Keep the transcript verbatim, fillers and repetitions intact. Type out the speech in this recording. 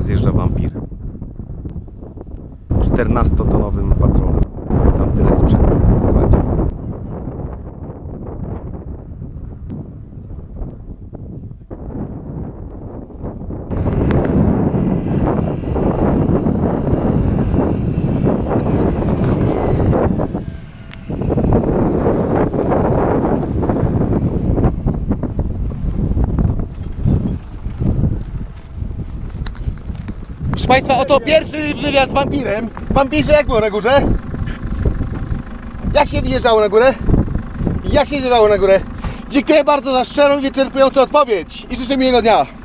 zjeżdża wampir czternastotonowym patronem. Tam tyle sprzętu w pokładzie. Proszę Państwa, oto pierwszy wywiad z wampirem. Wampirze, jak było na górze? Jak się wjeżdżało na górę? Jak się zjeżdżało na górę? Dziękuję bardzo za szczerą i wyczerpującą odpowiedź i życzę miłego dnia.